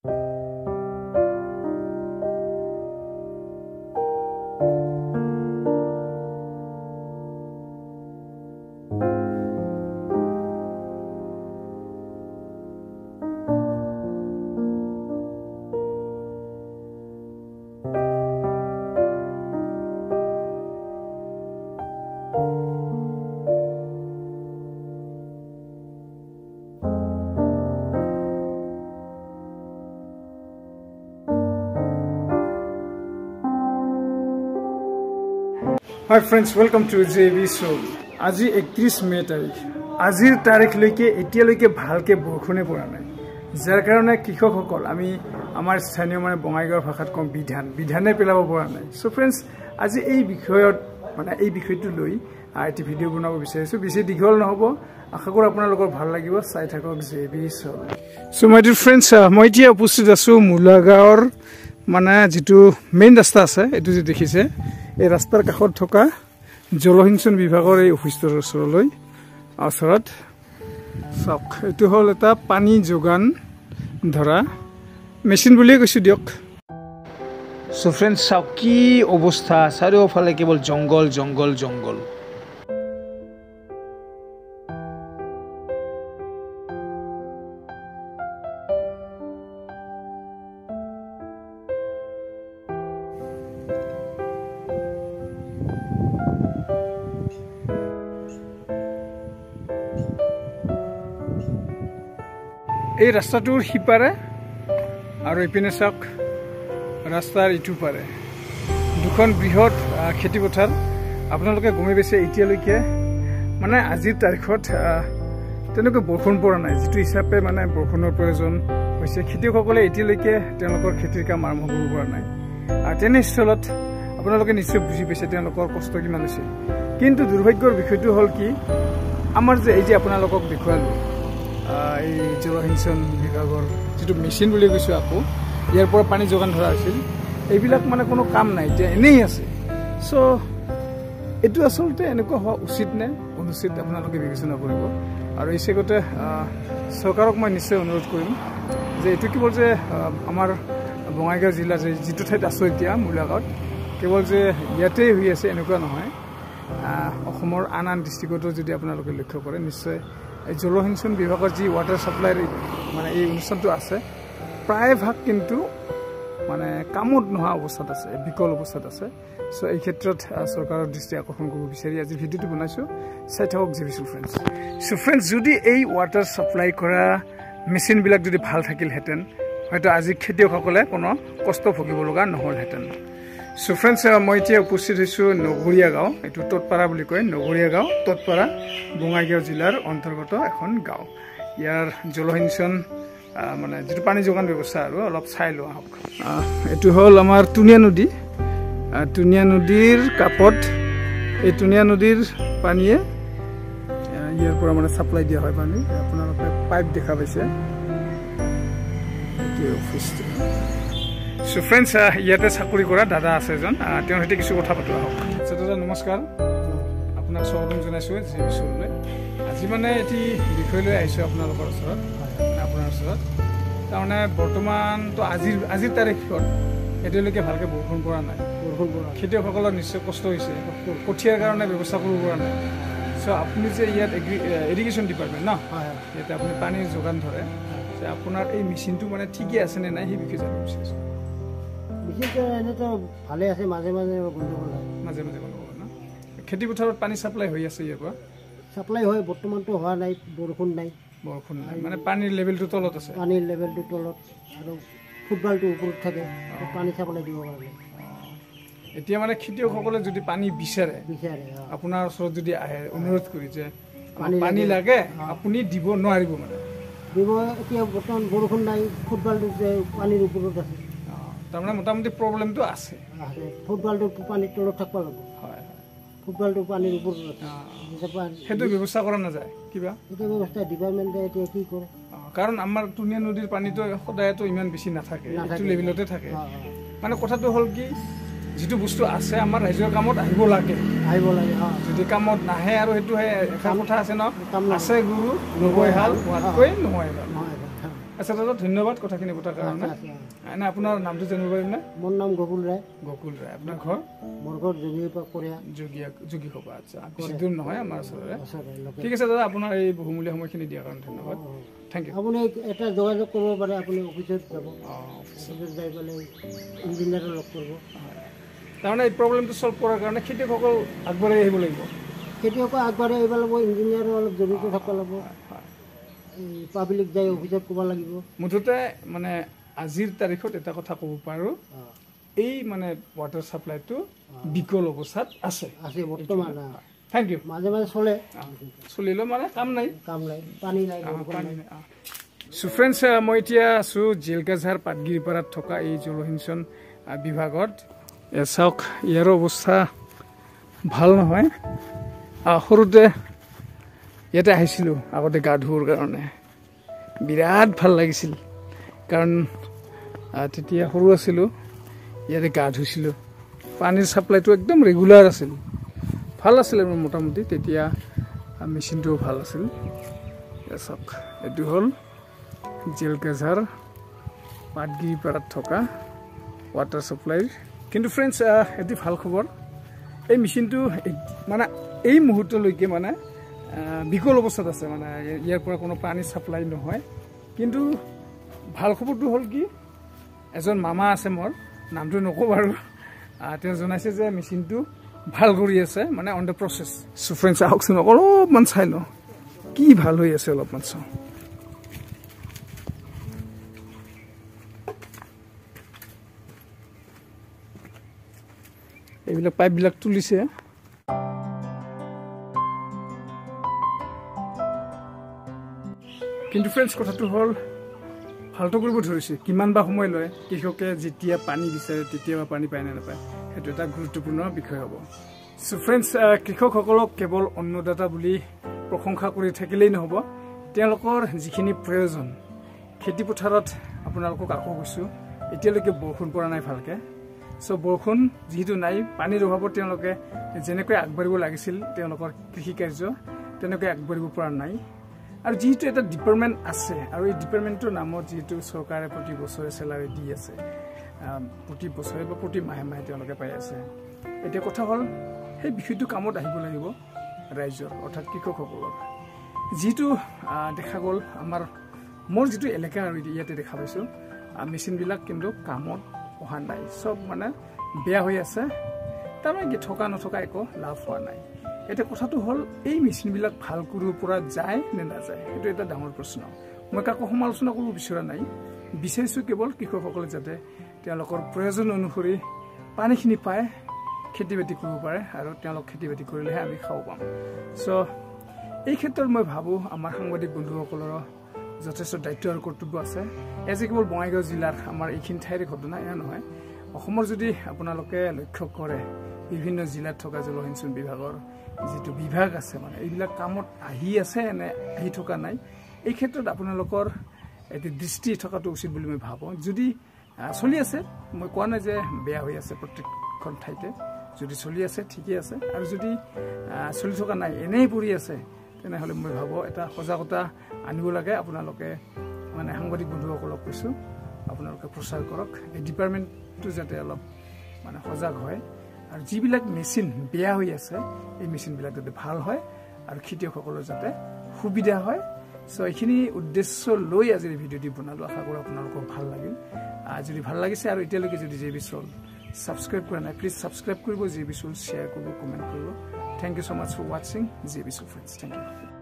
Hi friends, welcome to JV Show. আজি 31 মে তাৰিখ। আজিৰ তাৰিখলৈকে এতিয়ালৈকে ভালকে বৰষুণে পৰা নাই। যাৰ কাৰণে কৃষকসকল আমি আমাৰ স্থানীয় মানে বঙাইগাঁও ভাষাত কম বিধানে পেলাব পৰা নাই। সো ফ্ৰেন্ডছ, আজি এই বিষয়ত মানে এই বিষয়টো লৈ এটি ভিডিঅ' বনাব বিচাৰিছো। বেছি দীঘল নহব, আশা কৰো আপোনালোকৰ ভাল লাগিব। চাই থাকক JV Show। So my dear friends, মই এতিয়া উপস্থিত আছো মুলাগাঁৱৰ মানে যেটো মেইন ৰাস্তা আছে, এটো যে দেখিছে এই ৰাস্তাৰ কাষত থকা জলসিঞ্চন বিভাগৰ এই অফিচটোৰ ওচৰত চাওক, এইটো হ'ল এটা পানী যোগান ধৰা মেচিন বুলিয়ে কৈছো দিয়ক। সো ফ্ৰেন্ডছ, চাওক কি অৱস্থা, চাৰিওফালে কেৱল জংগল জংগল জংগল। এই ৰাস্তাটোৰ সিপাৰে আৰু ইপিনে চাওক ৰাস্তাৰ ইটো পাৰে দুখন বৃহৎ খেতি পথাৰ। আপোনালোকে গমে পাইছে এতিয়ালৈকে মানে আজিৰ তাৰিখত তেনেকৈ বৰষুণ পৰা নাই, যিটো হিচাপে মানে বৰষুণৰ প্ৰয়োজন হৈছে। খেতিয়কসকলে এতিয়ালৈকে তেওঁলোকৰ খেতিৰ কাম আৰম্ভ কৰিব পৰা নাই। তেনেস্থলত আপোনালোকে নিশ্চয় বুজি পাইছে তেওঁলোকৰ কষ্ট কিমান হৈছে। কিন্তু দুৰ্ভাগ্যৰ বিষয়টো হ'ল কি, আমাৰ যে এই যে আপোনালোকক দেখুৱালোঁ এই জলসিঞ্চন বিভাগৰ যেটো মেচিন বুলি কৈছো, আকৌ ইয়াৰ পৰা পানী যোগান ধৰা হৈছিল, এইবিলাক মানে কোনো কাম নাই, এতিয়া এনেই আছে। সো এইটো আচলতে এনেকুৱা হোৱা উচিত নে অনুচিত আপোনালোকে বিবেচনা কৰিব। আৰু এই চেগতে চৰকাৰক মই নিশ্চয় অনুৰোধ কৰিম যে এইটো কেৱল যে আমাৰ বঙাইগাঁও জিলাৰ যিটো ঠাইত আছো এতিয়া মুলাগাঁৱত, কেৱল যে ইয়াতেই হৈ আছে এনেকুৱা নহয়। অসমৰ আন আন ডিষ্ট্ৰিক্টতো যদি আপোনালোকে লক্ষ্য কৰে, নিশ্চয় এই জলসিঞ্চন বিভাগৰ যি ৱাটাৰ ছাপ্লাইৰ মানে এই অনুষ্ঠানটো আছে, প্ৰায়ভাগ কিন্তু মানে কামত নোহোৱা অৱস্থাত আছে, বিকল অৱস্থাত আছে। সো এই ক্ষেত্ৰত চৰকাৰৰ দৃষ্টি আকৰ্ষণ কৰিব বিচাৰি আজি ভিডিঅ'টো বনাইছোঁ। চাই থাকক JV Show friends. So friends, যদি এই ৱাটাৰ ছাপ্লাই কৰা মেচিনবিলাক যদি ভাল থাকিলহেঁতেন, হয়তো আজি খেতিয়কসকলে কোনো কষ্ট ভুগিব লগা নহ'লহেঁতেন। সো ফ্ৰেণ্ডছ, মই এতিয়া উপস্থিত হৈছোঁ নগৰীয়া গাঁও, এইটো তৎপাৰা বুলি কয়, নগৰীয়া গাঁও তৎপাৰা বঙাইগাঁও জিলাৰ অন্তৰ্গত এখন গাঁও। ইয়াৰ জলসিঞ্চন মানে যিটো পানী যোগান ব্যৱস্থা আৰু অলপ চাই লোৱা হওক। এইটো হ'ল আমাৰ টুনিয়া নদী। টুনিয়া নদীৰ কাষত এই টুনিয়া নদীৰ পানীয়ে ইয়াৰ পৰা মানে ছাপ্লাই দিয়া হয় পানী। আপোনালোকে পাইপ দেখা পাইছে, এইটোৱে অফিচটো। সো ফ্ৰেণ্ডছ, ইয়াতে চাকৰি কৰা দাদা আছে এজন, তেওঁৰ সৈতে কিছু কথা পাতোৱা হওক। আচ্ছা দাদা, নমস্কাৰ। আপোনাক স্বাগতম জনাইছোঁ JV Showলৈ। আজি মানে এটি বিষয় লৈ আহিছোঁ আপোনালোকৰ ওচৰত, আপোনাৰ ওচৰত। তাৰমানে বৰ্তমানতো আজিৰ তাৰিখত এতিয়ালৈকে ভালকৈ বৰষুণ পৰা নাই। খেতিয়কসকলৰ নিশ্চয় কষ্ট হৈছে, কঠীয়াৰ কাৰণে ব্যৱস্থা কৰিব পৰা নাই। চ' আপুনি যে ইয়াত ইৰিগেশ্যন ডিপাৰ্টমেণ্ট ন, ইয়াতে আপুনি পানীৰ যোগান ধৰে, আপোনাৰ এই মেচিনটো মানে ঠিকেই আছে নে নাই সেই বিষয়ে জানিব বিচাৰিছোঁ। মেচিনটো এনেতো ভালে আছে, মাজে মাজে গণ্ডগোল হয়, মাজে মাজে গণ্ডগোল ন। খেতি পথাৰত পানী ছাপ্লাই হৈ আছে ইয়াৰ পৰা? ছাপ্লাই হয়, বৰ্তমানতো হোৱা নাই, বৰষুণ নাই মানে পানীৰ লেভেলটো তলত আছে। পানীৰ লেভেলটো তলত আৰু ফুটবলটো ওপৰত থাকে, পানী ছাপ্লাই দিব পাৰে। এতিয়া মানে খেতিয়কসকলে যদি পানী বিচাৰে আপোনাৰ ওচৰত যদি আহে অনুৰোধ কৰি যে পানী লাগে, আপুনি দিব নোৱাৰিব মানে? দিব। এতিয়া বৰ্তমান বৰষুণ নাই, ফুটবলটো যে পানীৰ ওপৰত আছে, তাৰমানে মোটামুটি প্ৰব্লেমটো আছে। ফুটবলটো পানীৰ তলত থাকিব লাগিব। হয়, ফুটবলটো পানীৰ ওপৰত সেইটো ব্যৱস্থা কৰা নাযায় কিবা? সেইটো ব্যৱস্থা ডিপাৰ্টমেণ্টে এতিয়া কি কৰে, কাৰণ আমাৰ টুনিয়া নদীৰ পানীটো সদায়তো ইমান বেছি নাথাকে, এইটো লেভেলতে থাকে। মানে কথাটো হ'ল কি, যিটো বস্তু আছে আমাৰ ৰাইজৰ কামত আহিব লাগে। যদি কামত নাহে আৰু সেইটো এখন কথা আছে ন, আছে গুৰু নগৈ হাল হোৱাতকৈ নহয়। আচ্ছা দাদা ধন্যবাদ কথাখিনি পতাৰ কাৰণে এনে আপোনাৰ নামটো জানিব পাৰিম নে মোৰ নাম গকুল ৰায় আপোনাৰ ঘৰ মোৰ ঘৰ যোগীয়া যোগী খোপা আচ্ছা বেছি দূৰ নহয় আমাৰ ওচৰৰে ঠিক আছে দাদা আপোনাৰ এই বহুমূলীয়া সময়খিনি দিয়াৰ কাৰণে ধন্যবাদ থেংক ইউ আপুনি এটা যোগাযোগ কৰিব পাৰে আপুনি অফিচত যাব অফিচত যাই পেলাই ইঞ্জিনিয়াৰক লগ কৰিব তাৰমানে এই প্ৰব্লেমটো চল্ভ কৰাৰ কাৰণে খেতিয়কসকল আগবাঢ়ি আহিব লাগিব খেতিয়ক আগবাঢ়ি আহিব লাগিব ইঞ্জিনিয়াৰো অলপ জড়িত থাকিব লাগিব পাব্লিক যাই অফিচত ক'ব লাগিব মুঠতে মানে আজিৰ তাৰিখত এটা কথা ক'ব পাৰোঁ এই মানে ৱাটাৰ ছাপ্লাইটো বিকল অৱস্থাত আছে বৰ্তমান থেংক ইউ মাজে মাজে চলিলেও মানে কাম নাই পানী নাই চ' ফ্ৰেণ্ডছ মই এতিয়া আছোঁ জেলগাঝাৰ পাটগিৰিপাৰাত থকা এই জলসিঞ্চন বিভাগত চাওক ইয়াৰ অৱস্থা ভাল নহয় সৰুতে ইয়াতে আহিছিলোঁ আগতে গা ধুবৰ কাৰণে বিৰাট ভাল লাগিছিল কাৰণ তেতিয়া সৰু আছিলোঁ ইয়াতে গা ধুইছিলোঁ পানীৰ ছাপ্লাইটো একদম ৰেগুলাৰ আছিল ভাল আছিল আৰু মোটামুটি তেতিয়া মেচিনটোও ভাল আছিল চাওক এইটো হ'ল জেলগাঝাৰ পাটগিৰিপাৰাত থকা ৱাটাৰ ছাপ্লাইৰ কিন্তু ফ্ৰেণ্ডছ এটি ভাল খবৰ এই মেচিনটো মানে এই মুহূৰ্তলৈকে মানে বিকল অৱস্থাত আছে মানে ইয়াৰ পৰা কোনো পানী ছাপ্লাই নহয় কিন্তু ভাল খবৰটো হ'ল কি এজন মামা আছে মোৰ নামটো নকওঁ বাৰু তেওঁ জনাইছে যে মেচিনটো ভাল কৰি আছে মানে on the process so' friends আহকচোন অলপমান চাই লওঁ কি ভাল হৈ আছে অলপমান চাওঁ এইবিলাক পাইপবিলাক তুলিছে কিন্তু ফ্ৰেণ্ডছ কথাটো হ'ল ভালটো কৰিব ধৰিছে কিমান বা সময় লয় কৃষকে যেতিয়া পানী বিচাৰে তেতিয়া পানী পায় নে নাপায় সেইটো এটা গুৰুত্বপূৰ্ণ বিষয় হ'ব চ' ফ্ৰেণ্ডছ কৃষকসকলক কেৱল অন্নদাতা বুলি প্ৰশংসা কৰি থাকিলেই নহ'ব তেওঁলোকৰ যিখিনি প্ৰয়োজন খেতিপথাৰত আপোনালোকক আকৌ কৈছোঁ এতিয়ালৈকে বৰষুণ পৰা নাই ভালকৈ চ' বৰষুণ যিহেতু নাই পানীৰ অভাৱত তেওঁলোকে যেনেকৈ আগবাঢ়িব লাগিছিল তেওঁলোকৰ কৃষিকাৰ্য তেনেকৈ আগবাঢ়িব পৰা নাই আৰু যিহেতু এটা ডিপাৰ্টমেণ্ট আছে আৰু এই ডিপাৰ্টমেণ্টটোৰ নামত যিহেতু চৰকাৰে প্ৰতি বছৰে চেলাৰী দি আছে প্ৰতি বছৰে বা প্ৰতি মাহে মাহে তেওঁলোকে পাই আছে এতিয়া কথা হ'ল সেই বিষয়টো কামত আহিব লাগিব ৰাইজৰ অৰ্থাৎ কৃষকসকলৰ যিটো দেখা গ'ল মোৰ যিটো এলেকা আৰু ইয়াতে দেখা পাইছোঁ মেচিনবিলাক কিন্তু কামত অহা নাই চব মানে বেয়া হৈ আছে তাৰমানে থকা নথকা একো লাভ হোৱা নাই এতিয়া কথাটো হ'ল এই মেচিনবিলাক ভাল কৰিব পৰা যায় নে নাযায় সেইটো এটা ডাঙৰ প্ৰশ্ন মই কাকো সমালোচনা কৰিব বিচৰা নাই বিচাৰিছোঁ কেৱল কৃষকসকলে যাতে তেওঁলোকৰ প্ৰয়োজন অনুসৰি পানীখিনি পায় খেতি বাতি কৰিব পাৰে আৰু তেওঁলোক খেতি বাতি কৰিলেহে আমি খাব পাম চ' এই ক্ষেত্ৰত মই ভাবোঁ আমাৰ সাংবাদিক বন্ধুসকলৰো যথেষ্ট দায়িত্ব আৰু কৰ্তব্য আছে এজ কেৱল বঙাইগাঁও জিলাৰ আমাৰ এইখিনি ঠাইৰে ঘটনা এয়া নহয় অসমৰ যদি আপোনালোকে লক্ষ্য কৰে বিভিন্ন জিলাত থকা জলসিঞ্চন বিভাগৰ যিটো বিভাগ আছে মানে এইবিলাক কামত আহি আছে নে আহি থকা নাই এই ক্ষেত্ৰত আপোনালোকৰ এটি দৃষ্টি থকাটো উচিত বুলি মই ভাবোঁ যদি চলি আছে মই কোৱা নাই যে বেয়া হৈ আছে প্ৰত্যেকখন ঠাইতে যদি চলি আছে ঠিকেই আছে আৰু যদি চলি থকা নাই এনেই পৰি আছে তেনেহ'লে মই ভাবোঁ এটা সজাগতা আনিব লাগে আপোনালোকে মানে সাংবাদিক বন্ধুসকলক কৈছোঁ আপোনালোকে প্ৰচাৰ কৰক এই ডিপাৰ্টমেণ্টটো যাতে অলপ মানে সজাগ হয় আৰু যিবিলাক মেচিন বেয়া হৈ আছে এই মেচিনবিলাক যাতে ভাল হয় আৰু খেতিয়কসকলৰ যাতে সুবিধা হয় চ' এইখিনি উদ্দেশ্য লৈ আজিৰ ভিডিঅ'টি বনালোঁ আশা কৰোঁ আপোনালোকক ভাল লাগিল যদি ভাল লাগিছে আৰু এতিয়ালৈকে যদি জে বি চল ছাবস্ক্ৰাইব কৰা নাই প্লিজ ছাবস্ক্ৰাইব কৰিব জে বি চল শ্বেয়াৰ কৰিব কমেণ্ট কৰিব thank you so' much for ৱাচিং J V show friends thank U